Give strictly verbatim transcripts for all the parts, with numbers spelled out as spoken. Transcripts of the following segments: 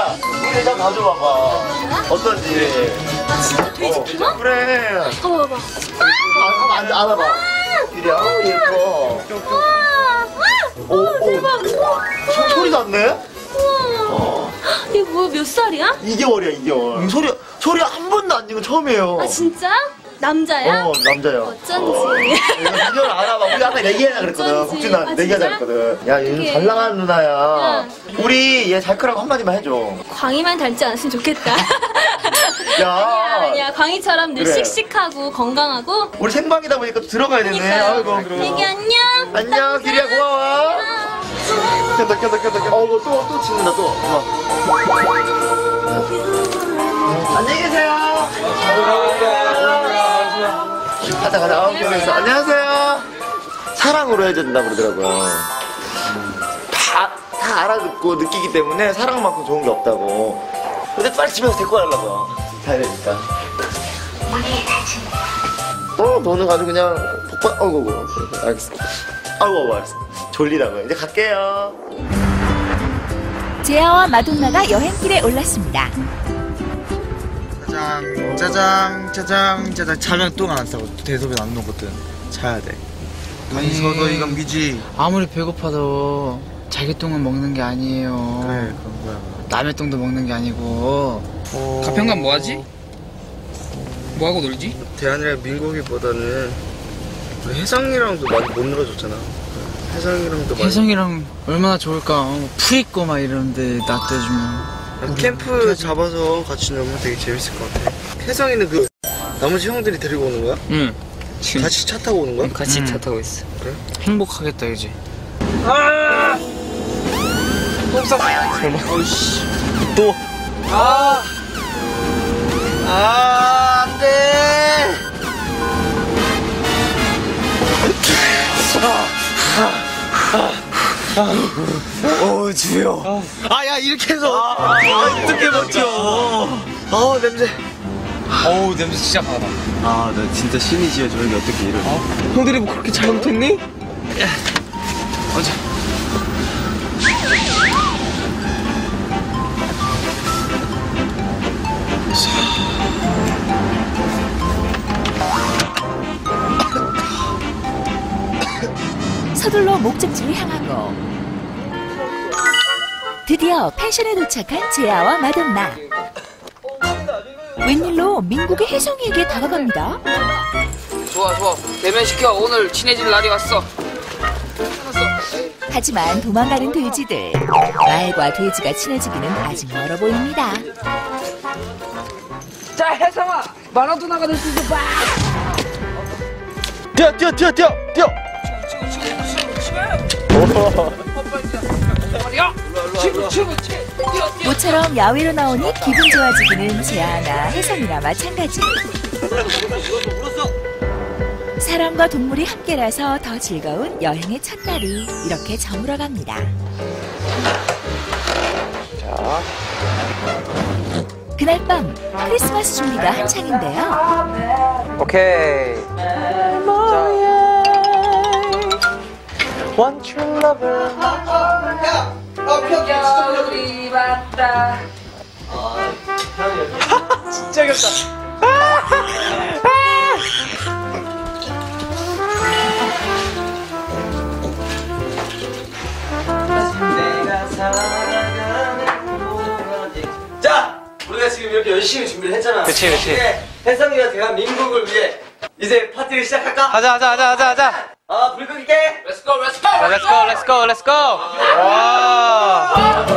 야, 우리 좀 가져와봐. 어떤지. 아 진짜 돼지 피망? 어, 그래. 봐봐 봐봐. 아, 앉아, 안아봐. 이리야, 어, 예뻐. 오, 오, 대박. 소, 소리 났네? 우와. 이게 뭐야, 몇 살이야? 이 개월이야, 이 개월. 음, 소리, 소리 한 번도 안 지고 처음이에요. 아 진짜? 남자야? 어, 남자야. 어쩐지. 이걸 알아봐. 우리 아까 내기하자 그랬거든. 어쩐지. 국준아, 아, 내기하자 진짜? 그랬거든. 야, 얘는 어떡해. 잘 나가는 누나야. 야. 우리 얘 잘 크라고 한마디만 해줘. 광희만 닮지 않았으면 좋겠다. 야. 아니야, 아니야. 광희처럼 늘 그래. 씩씩하고 건강하고. 우리 생방이다 보니까 또 들어가야 되네. 아이고, 애기 안녕. 안녕, 기리야, 고마워. 껴다, 껴다, 껴다, 껴다. 어, 또, 또 치는다, 또. 고마워. 안녕히 계세요. 가자, 가자. 아우, 고생했어. 안녕하세요. 사랑으로 해야 된다 그러더라고요. 다, 다 알아듣고 느끼기 때문에 사랑만큼 좋은 게 없다고. 근데 빨리 집에서 데리고 가려고. 가야 되니까. 어, 너는 아주 그냥 폭발, 어이구, 어이구. 알겠어. 아이고, 알겠어. 졸리다고요. 이제 갈게요. 재하와 마돈나가 여행길에 올랐습니다. 짜장 짜장 짜장 짜장 자면 똥 안 싸고 대소변 안 나거든. 자야 돼. 아니 서도 이건 미지. 아무리 배고파도 자기 똥은 먹는 게 아니에요. 그래 그런 거야. 남의 똥도 먹는 게 아니고. 어... 가평간 뭐하지? 뭐하고 놀지? 대한이랑 민국이보다는 우리 혜성이랑도 많이 못 놀아줬잖아. 혜성이랑도 많이. 혜성이랑 얼마나 좋을까. 어, 푸 있고 막 이러는데 놔둬주면. 캠프 잡아서 같이 놀면 되게 재밌을 것 같아. 혜성이는 그 나머지 형들이 데리고 오는 거야? 응. 같이 차 타고 오는 거야? 같이 음. 차 타고 있어. 그래? 행복하겠다 그지? 아! 똥 쌌어. 설마. 어이씨. 또. 아! 아, 안 돼! 어, 주여. 아, 야, 이렇게 해서. 아, 어떻게 버텨. 아, 냄새. 어우 냄새 진짜 강하다. 아, 나 진짜 신이지요. 저녁에 어떻게 이러지? 어? 형들이 뭐 그렇게 잘못했니? 맞아. 서둘러 목적지를 향하고 드디어 펜션에 도착한 재하와 마돈나. 웬일로 민국의 혜성이에게 다가갑니다. 좋아 좋아. 대면시켜. 오늘 친해질 날이 왔어. 하지만 도망가는 돼지들. 말과 돼지가 친해지기는 아직 멀어 보입니다. 자 혜성아. 마라도나가 될 수 있어. 봐. 뛰어, 뛰어, 뛰어, 뛰어, 뛰어. 모처럼 야외로 나오니 기분 좋아지기는 재하나 혜성이나 마찬가지. 사람과 동물이 함께라서 더 즐거운 여행의 첫날이 이렇게 저물어갑니다. 그날 밤 크리스마스 준비가 한창인데요. 오케이. Want your lover. 겨울이 왔다. 진짜 귀엽다. 자, 우리가 지금 이렇게 열심히 준비를 했잖아. 그치, 그치. 이제 혜성이가 대한민국을 위해 이제 파티를 시작할까? 하자 하자 하자 하자 하자. 아, 불 끄게. Let's go let's go. Let's go let's go let's go. 와.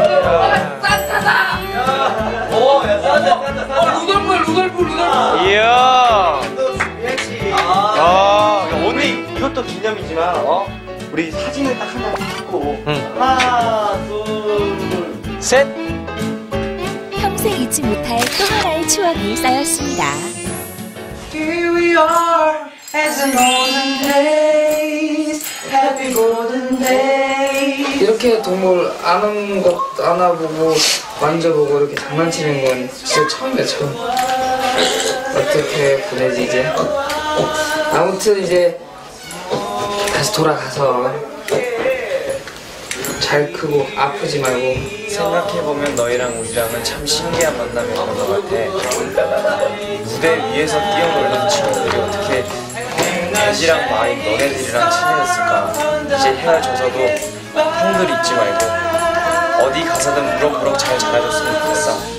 오, 야, 싸다, 싸다, 싸다. 루돌프 루돌프 루돌프. 이야. 또 준비했지. 아, 야, 오늘 이것도 기념이지만, 어? 우리 사진을 딱 하나 찍고. 응. 하나, 둘, 셋. 평생 잊지 못할 또 하나의 추억이 쌓였습니다. Here we are as in olden days, happy golden days. 이렇게 동물 안은 것 안아보고 만져보고 이렇게 장난치는 건 진짜 처음이야 처음. 어떻게 보내지 이제? 아무튼 이제 다시 돌아가서 잘 크고 아프지 말고. 생각해보면 너희랑 우리랑은 참 신기한 만남이었던 것 같아. 무대 위에서 뛰어놀던 친구들이 어떻게 애지랑 마인 너네들이랑 친해졌을까. 이제 헤어져서도 형들 잊지 말고 어디 가서든 무럭무럭 잘 자라줬으면 좋겠어.